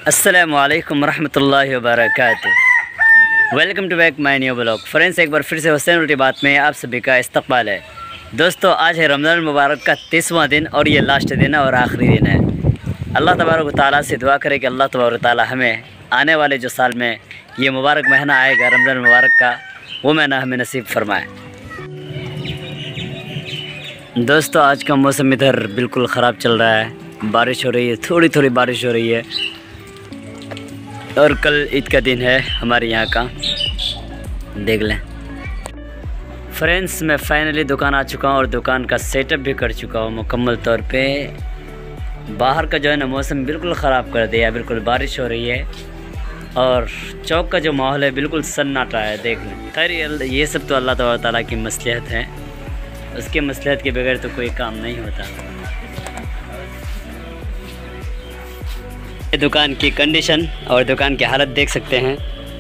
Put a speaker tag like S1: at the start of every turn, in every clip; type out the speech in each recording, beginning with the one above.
S1: अस्सलामु अलैकुम रहमतुल्लाहि व बरकातुहू। Welcome to back my new blog. Friends, एक बार फिर से हुसैन उल्टी बात में आप सभी का इस्तकबाल है। दोस्तों, आज है रमज़ान मुबारक का 30वां दिन और ये लास्ट दिन है और आखिरी दिन है। अल्लाह तबारक व तआला से दुआ करें कि अल्लाह तबारक व तआला हमें आने वाले जो साल में ये मुबारक महीना आएगा रमज़ान मुबारक का, वो महीना हमें नसीब फरमाए। दोस्तों, आज का मौसम इधर बिल्कुल ख़राब चल रहा है, बारिश हो रही है, थोड़ी थोड़ी बारिश हो रही है और कल ईद का दिन है हमारे यहाँ का, देख लें। फ्रेंड्स, मैं फाइनली दुकान आ चुका हूँ और दुकान का सेटअप भी कर चुका हूँ मुकम्मल तौर पे। बाहर का जो है ना मौसम बिल्कुल ख़राब कर दिया, बिल्कुल बारिश हो रही है और चौक का जो माहौल है बिल्कुल सन्नाटा है, देख लें। खैर, ये सब तो अल्लाह ताला की मसलिहत है, उसके मसलिहत के बगैर तो कोई काम नहीं होता। दुकान की कंडीशन और दुकान की हालत देख सकते हैं।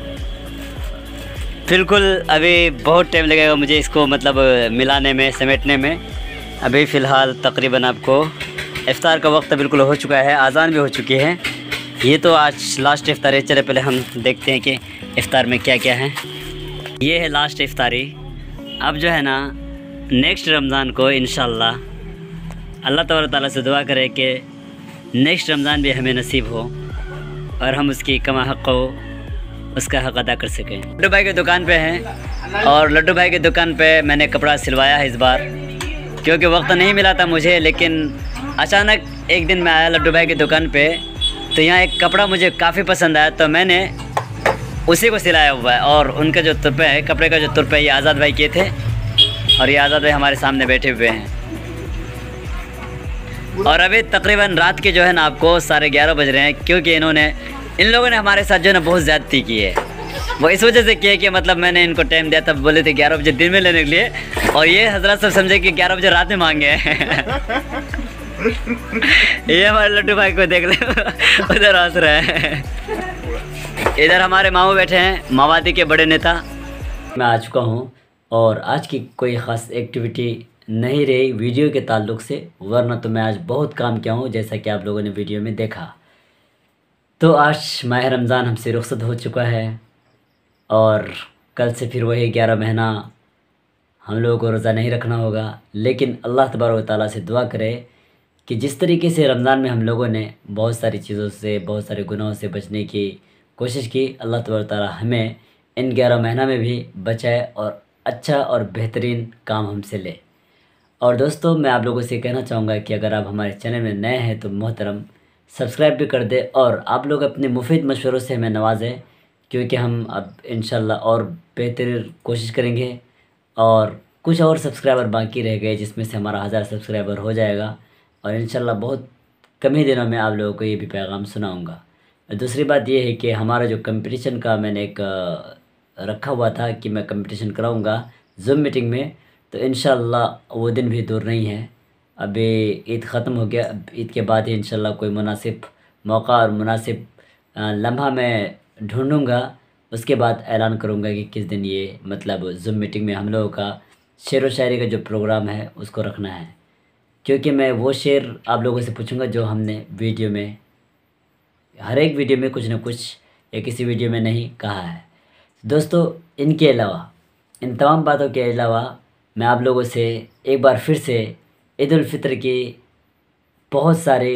S1: बिल्कुल अभी बहुत टाइम लगेगा मुझे इसको मतलब मिलाने में, समेटने में। अभी फ़िलहाल तकरीबन आपको इफ्तार का वक्त बिल्कुल हो चुका है, आज़ान भी हो चुकी है। ये तो आज लास्ट इफ्तार है। चले पहले हम देखते हैं कि इफ्तार में क्या क्या है। ये है लास्ट इफ्तारी। अब जो है ना नेक्स्ट रमज़ान को इंशाअल्लाह अल्लाह तबारक ताला से दुआ करें कि नेक्स्ट रमज़ान भी हमें नसीब हो और हम उसकी कमा हक़ को, उसका हक़ अदा कर सकें। लड्डू भाई की दुकान पे हैं और लड्डू भाई की दुकान पे मैंने कपड़ा सिलवाया है इस बार, क्योंकि वक्त नहीं मिला था मुझे। लेकिन अचानक एक दिन मैं आया लड्डू भाई की दुकान पे, तो यहाँ एक कपड़ा मुझे काफ़ी पसंद आया, तो मैंने उसी को सिलाया हुआ है। और उनका जो तुरपे है, कपड़े का जो तुरपे, ये आज़ाद भाई किए थे और ये आज़ाद भाई हमारे सामने बैठे हुए हैं। और अभी तकरीबन रात के जो है ना आपको 11:30 बज रहे हैं, क्योंकि इन लोगों ने हमारे साथ जो है ना बहुत ज़्यादती की है। वो इस वजह से की है कि मतलब मैंने इनको टाइम दिया, तब बोले थे 11 बजे दिन में लेने के लिए, और ये हजरत सब समझे कि 11 बजे रात में मांगे हैं। ये हमारे लड्डू भाई को देख ले, उधर हंस रहे हैं। इधर हमारे मामू बैठे हैं, माओवादी के बड़े नेता। मैं आ चुका हूँ और आज की कोई ख़ास एक्टिविटी नहीं रही वीडियो के ताल्लुक़ से, वरना तो मैं आज बहुत काम किया हूँ, जैसा कि आप लोगों ने वीडियो में देखा। तो आज माह रमज़ान हमसे रुखसत हो चुका है और कल से फिर वही 11 महीना हम लोगों को रोज़ा नहीं रखना होगा। लेकिन अल्लाह तबारक व तआला से दुआ करे कि जिस तरीके से रमज़ान में हम लोगों ने बहुत सारी चीज़ों से, बहुत सारे गुनाहों से बचने की कोशिश की, अल्लाह तबारक व तआला हमें इन 11 महीना में भी बचाए और अच्छा और बेहतरीन काम हमसे ले। और दोस्तों, मैं आप लोगों से कहना चाहूँगा कि अगर आप हमारे चैनल में नए हैं तो मोहतरम सब्सक्राइब भी कर दें और आप लोग अपने मुफीद मशवरों से हमें नवाजें, क्योंकि हम अब इंशाल्लाह और बेहतर कोशिश करेंगे। और कुछ और सब्सक्राइबर बाकी रह गए, जिसमें से हमारा 1000 सब्सक्राइबर हो जाएगा और इंशाल्लाह बहुत कम ही दिनों में आप लोगों को ये भी पैगाम सुनाऊँगा। दूसरी बात ये है कि हमारा जो कंपटीशन का मैंने एक रखा हुआ था कि मैं कंपटीशन कराऊँगा ज़ूम मीटिंग में, तो इंशाल्लाह वो दिन भी दूर नहीं है। अभी ईद ख़त्म हो गया, ईद के बाद ही इंशाल्लाह कोई मुनासिब मौका और मुनासिब लम्हा मैं ढूंढूंगा, उसके बाद ऐलान करूंगा कि किस दिन ये मतलब ज़ूम मीटिंग में हम लोगों का शेर व शायरी का जो प्रोग्राम है उसको रखना है। क्योंकि मैं वो शेर आप लोगों से पूछूंगा जो हमने वीडियो में, हर एक वीडियो में कुछ ना कुछ या किसी वीडियो में नहीं कहा है। दोस्तों, इनके अलावा, इन तमाम बातों के अलावा मैं आप लोगों से एक बार फिर से ईद उल फितर की बहुत सारे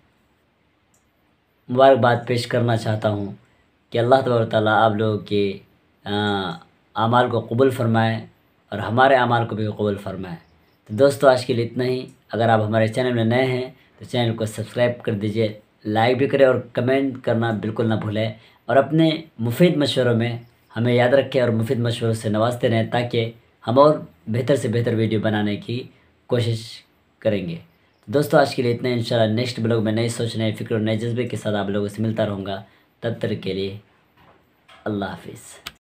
S1: मुबारकबाद पेश करना चाहता हूँ कि अल्लाह तबारक ताला आप लोगों के आमाल को कबूल फ़रमाए और हमारे आमाल को भी कबूल फ़रमाए। तो दोस्तों, आज के लिए इतना ही। अगर आप हमारे चैनल में नए हैं तो चैनल को सब्सक्राइब कर दीजिए, लाइक भी करें और कमेंट करना बिल्कुल ना भूलें। और अपने मुफीद मशवरों में हमें याद रखें और मुफीद मशवरों से नवाजते रहें, ताकि हम और बेहतर से बेहतर वीडियो बनाने की कोशिश करेंगे। दोस्तों, आज के लिए इतना। इंशाल्लाह नेक्स्ट ब्लॉग में नई सोच, नए फ़िक्र और नए जज्बे के साथ आप लोगों से मिलता रहूँगा। तब तक के लिए अल्लाह हाफिज़।